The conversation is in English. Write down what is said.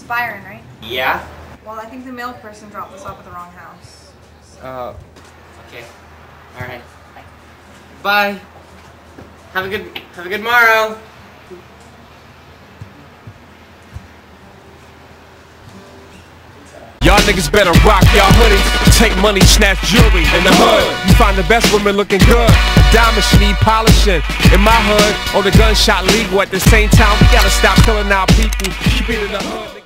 Byron, right? Yeah? Well, I think the mail person dropped this off at the wrong house. Okay. Alright. Bye. Have a good morrow. Y'all niggas better rock y'all hoodies. Take money, snatch jewelry in the hood. You find the best women looking good. Diamonds she need polishing. In my hood, on the gunshot legal. At the same time, we gotta stop killing our people. Keep it in the hood.